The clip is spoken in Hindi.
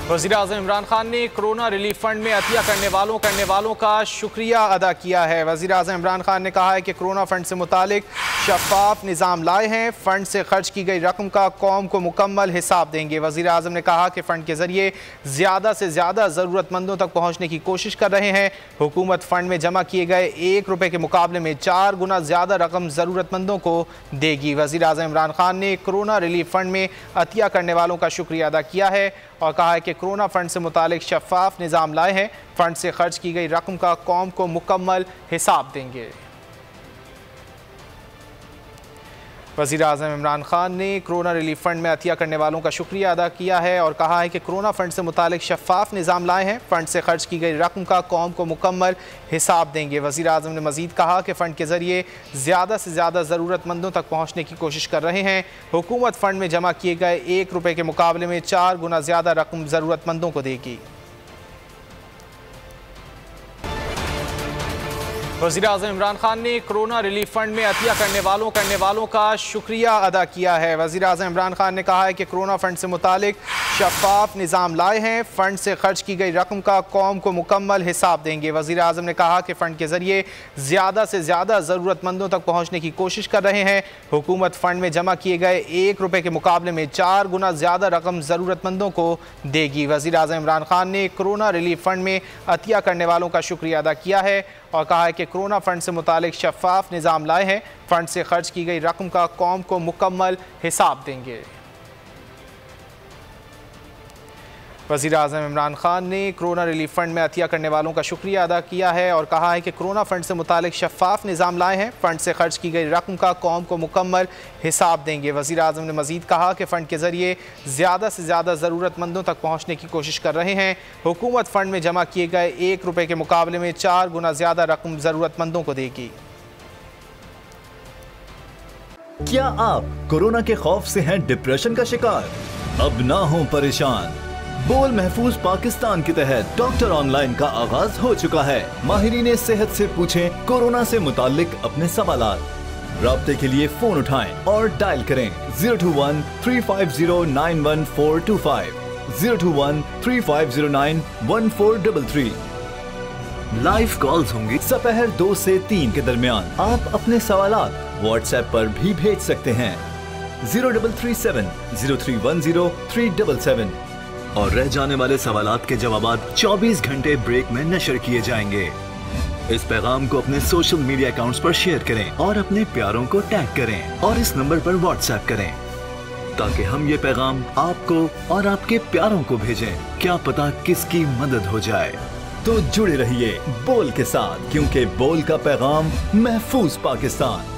वज़ीर-ए-आज़म इमरान खान ने कोरोना रिलीफ फंड में अतिया करने वालों का शुक्रिया अदा किया है। वज़ीर-ए-आज़म इमरान खान ने कहा है कि कोरोना फंड से मुतालिक शफाफ निज़ाम लाए हैं। फंड से खर्च की गई रकम का कौम को मुकम्मल हिसाब देंगे। वज़ीर-ए-आज़म ने कहा कि फ़ंड के ज़रिए ज़्यादा से ज़्यादा ज़रूरतमंदों तक पहुँचने की कोशिश कर रहे हैं। हुकूमत फ़ंड में जमा किए गए 1 रुपये के मुकाबले में 4 गुना ज़्यादा रकम ज़रूरतमंदों को देगी। वज़ीर-ए-आज़म इमरान खान ने कोरोना रिलीफ फंड में अतिया करने वालों का शुक्रिया अदा किया है और कहा है कि कोरोना फंड से मुतालिक शफाफ निज़ाम लाए हैं। फंड से खर्च की गई रकम का कौम को मुकम्मल हिसाब देंगे। वज़ीर-ए-आज़म इमरान खान ने कोरोना रिलीफ फंड में अतिया करने वालों का शुक्रिया अदा किया है और कहा है कि कोरोना फंड से मुतालिक शफाफ निज़ाम लाए हैं। फंड से खर्च की गई रकम का कौम को मुकम्मल हिसाब देंगे। वज़ीर-ए-आज़म ने मज़ीद कहा कि फ़ंड के ज़रिए ज़्यादा से ज़्यादा ज़रूरतमंदों तक पहुँचने की कोशिश कर रहे हैं। हुकूमत फ़ंड में जमा किए गए 1 रुपये के मुकाबले में 4 गुना ज़्यादा रकम ज़रूरतमंदों को देगी। वज़ीर-ए-आज़म इमरान खान ने कोरोना रिलीफ फंड में अतिया करने वालों का शुक्रिया अदा किया है। वज़ीर-ए-आज़म इमरान खान ने कहा है कि कोरोना फंड से मुतालिक शफाफ निज़ाम लाए हैं। फ़ंड से खर्च की गई रकम का कौम को मुकम्मल हिसाब देंगे। वज़ीर-ए-आज़म ने कहा कि फ़ंड के ज़रिए ज़्यादा से ज़्यादा ज़रूरतमंदों तक पहुँचने की कोशिश कर रहे हैं। हुकूमत फ़ंड में जमा किए गए 1 रुपये के मुकाबले में 4 गुना ज़्यादा रकम ज़रूरतमंदों को देगी। वज़ीर-ए-आज़म इमरान खान ने कोरोना रिलीफ फंड में अतिया करने वालों का शुक्रिया अदा किया है और कहा है कि कोरोना फंड से मुतालिक शफाफ निज़ाम लाए हैं। फंड से खर्च की गई रकम का कौम को मुकम्मल हिसाब देंगे। वज़ीर-ए-आज़म इमरान खान ने कोरोना रिलीफ फंड में अतिया करने वालों का शुक्रिया अदा किया है और कहा है कि कोरोना फंड से मुतालिक शफाफ निज़ाम लाए हैं। फंड से खर्च की गई रकम का कौम को मुकम्मल हिसाब देंगे। वज़ीर-ए-आज़म ने मज़ीद कहा कि फ़ंड के ज़रिए ज़्यादा से ज़्यादा ज़रूरतमंदों तक पहुँचने की कोशिश कर रहे हैं। हुकूमत फ़ंड में जमा किए गए 1 रुपये के मुकाबले में 4 गुना ज़्यादा रकम ज़रूरतमंदों को देगी। क्या आप कोरोना के खौफ से हैं डिप्रेशन का शिकार? अब ना हो परेशान। बोल महफूज पाकिस्तान के तहत डॉक्टर ऑनलाइन का आगाज हो चुका है। माहिरीन सेहत से पूछें कोरोना से मुताल्लिक अपने सवालात। राब्ते के लिए फोन उठाएं और डायल करें 021-350-91425, 021-3509-1433। लाइव कॉल्स होंगी दोपहर 2 से 3 के दरमियान। आप अपने सवालात व्हाट्सएप पर भी भेज सकते हैं 0337-0310-377 और रह जाने वाले सवालात के जवाबात 24 घंटे ब्रेक में नशर किए जाएंगे। इस पैगाम को अपने सोशल मीडिया अकाउंट्स पर शेयर करें और अपने प्यारों को टैग करें और इस नंबर पर व्हाट्सएप करें ताकि हम ये पैगाम आपको और आपके प्यारों को भेजें। क्या पता किसकी मदद हो जाए। तो जुड़े रहिए बोल के साथ, क्योंकि बोल का पैगाम महफूज पाकिस्तान।